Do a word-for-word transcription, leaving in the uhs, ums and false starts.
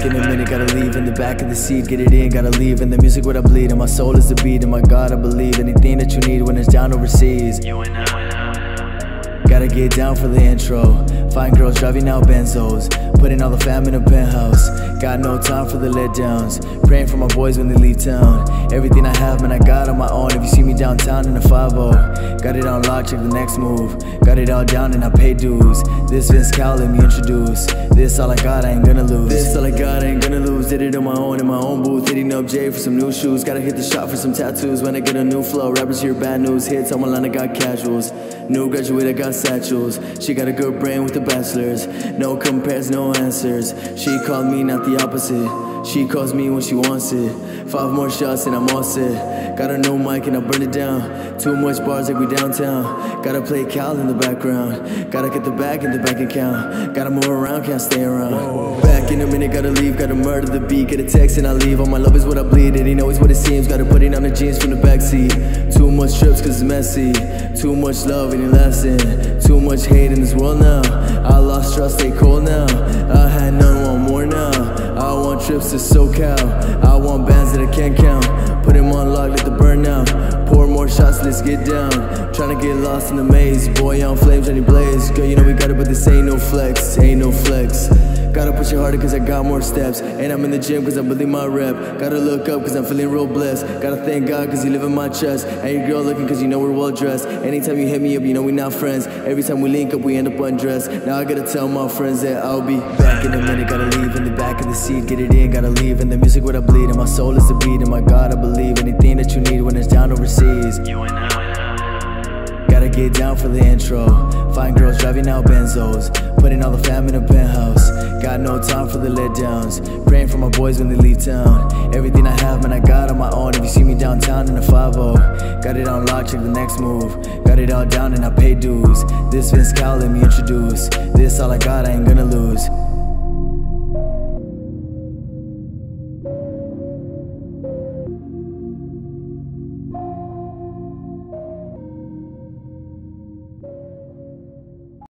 Back in a minute, gotta leave in the back of the seat. Get it in, gotta leave. And the music what I bleed, and my soul is the beat. And my God, I believe anything that you need when it's down overseas. You and I. Gotta get down for the intro. Fine girls driving out Benzos, putting all the fam in a penthouse. Got no time for the letdowns. Praying for my boys when they leave town. Everything I have, man, I got on my own. If you see me downtown in a five oh, got it on lock, check the next move. Got it all down and I pay dues. This Vince Cal, let me introduce. This all I got, I ain't gonna lose. This all I got, I ain't gonna lose. Did it on my own, in my own booth. Hitting up Jay for some new shoes. Gotta hit the shop for some tattoos. When I get a new flow, rappers hear bad news. Hits on my line, I got casuals. New graduate, I got satchels. She got a good brain with the bachelors. No compares, no answers. She called me, not the opposite. She calls me when she wants it. Five more shots and I'm all set. Got a new mic and I burn it down. Too much bars like we downtown. Gotta play Cal in the background. Gotta get the bag in the bank account. Gotta move around, can't stay around. Back in a minute, gotta leave. Gotta murder the beat. Get a text and I leave. All my love is what I bleed. It ain't always what it seems. Gotta put it on the jeans from the backseat. Too much trips cause it's messy. Too much love and it lasting. Too much hate in this world now. I lost trust, stay cold now. I had none, want more now. I want trips to SoCal. I want bands that I can't count. Put him on lock, let the burn out. Pour more shots, let's get down. Tryna get lost in the maze. Boy on flames, any blaze. Girl, you know we got it, but this ain't no flex. Ain't no flex. Gotta push it harder cause I got more steps. And I'm in the gym cause I believe my rep. Gotta look up cause I'm feeling real blessed. Gotta thank God cause he live in my chest. And your girl looking cause you know we're well dressed. Anytime you hit me up, you know we not friends. Every time we link up, we end up undressed. Now I gotta tell my friends that I'll be back in a minute. Gotta leave in the back of the seat. Get it in, gotta leave. And the music what I bleed. And my soul is the beat. And my God, I believe anything that you need when it's down overseas. You and I. Gotta get down for the intro. Fine girls driving out Benzos, putting all the fam in a penthouse. Got no time for the letdowns. Praying for my boys when they leave town. Everything I have, man, I got on my own. If you see me downtown in a five oh, got it on lock, check the next move. Got it all down and I pay dues. This Vince Cal, let me introduce. This all I got, I ain't gonna lose.